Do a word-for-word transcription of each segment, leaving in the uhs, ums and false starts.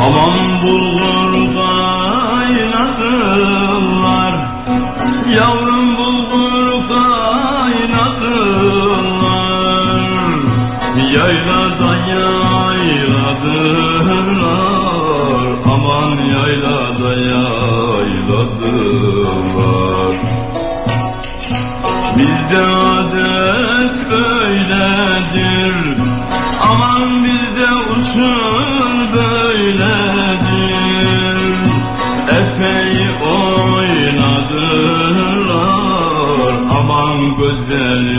Aman bulgur kaynadılar, yavrum bulgur kaynadılar, yaylada yayladılar, aman yaylada yayladılar. Bizde adet böyledir, aman bizde usul böyledir. Epey oynadılar, aman güzel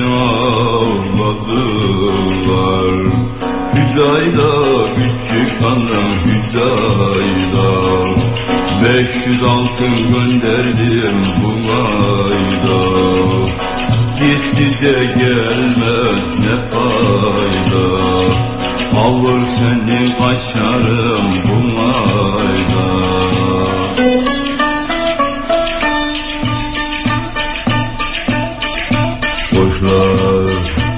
ağladılar. Hüdayda küçük hanım Hüdayda, beş yüz altın gönderdim bu ayda. Gitti de gelmez ne fayda, alır seni kaçarım bu ayda. Boşlar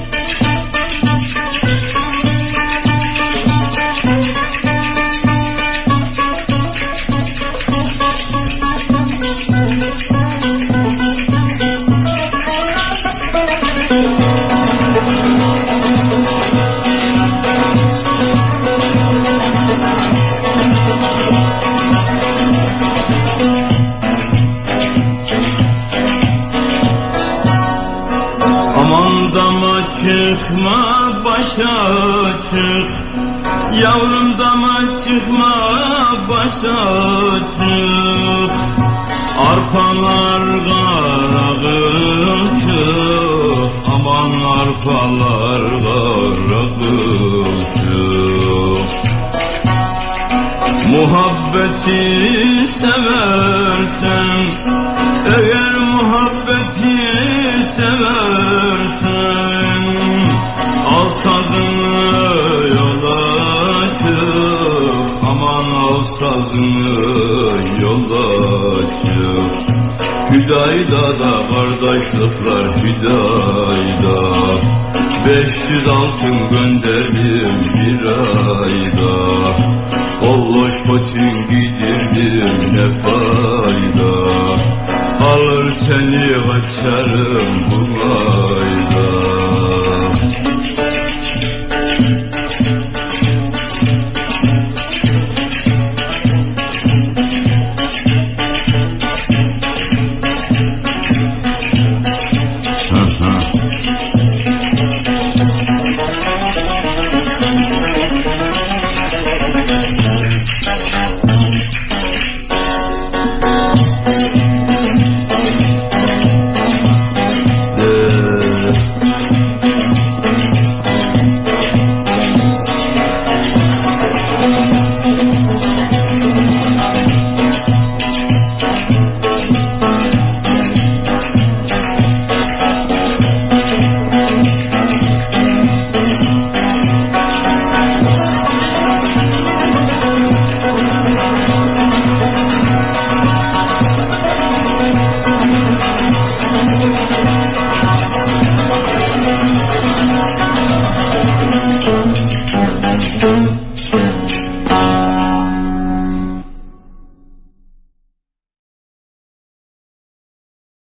çıkma başa çık, yavrum dama çıkma başa çık. Arpalar karagılçık, aman arpalar karagılçık. Muhabbeti seversen, eğer muhabbeti seversen, al sazını yola çık, aman al sazını yola çık. Hüdayda da kardeşlikler Hüdayda, beş yüz altın gönderdim bir ayda. Olloş koçun gidirdim ne fayda, alır seni kaçarım bu ayda.